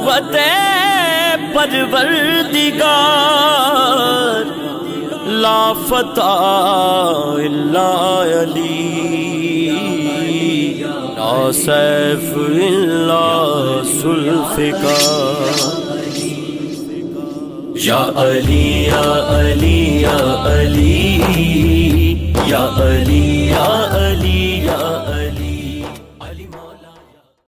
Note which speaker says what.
Speaker 1: कुव्वते परवरदिगार ला फता इल्ला अली ला सैफ इल्ला जुल्फ़िकार। या अली या अली या अली या अली